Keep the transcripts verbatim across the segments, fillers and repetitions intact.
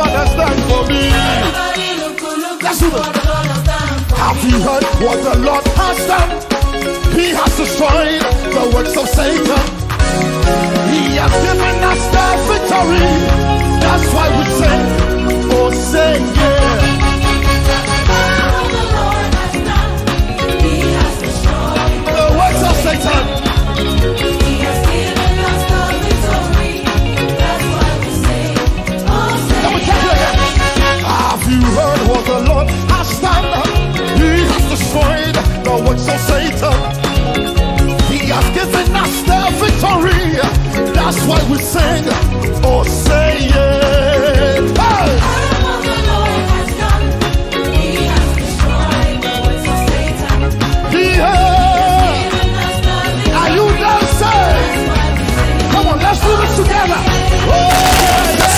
Lord has done for me. Let's do it. Have you heard what the Lord has done? He has destroyed the works of Satan. He has given us the victory. That's why we sing, oh say yeah. He has destroyed the works of Satan. He has given us the victory. That's why we sing, oh say yeah. Have you heard what the Lord has done? He has destroyed the works of Satan. He has given us the victory. That's why we sing, oh say yeah. Hey! He has destroyed the works of Satan. He has. Are you dancing? Come on, let's do this together. Oh yeah,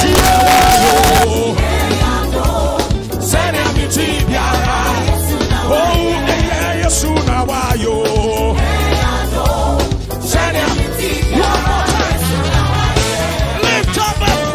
lift up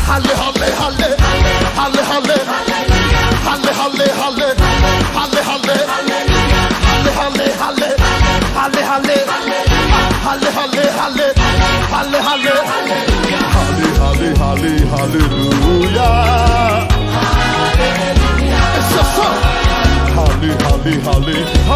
Halle, halle, halle. Halle, halle. Halle, halle, halle. Halle, halle. Halle, halle, halle. Halle, halle. Halle, halle, halle. Halle, halle. Halle, halle, halle, hallelujah. It's your song. Halle, halle, halle.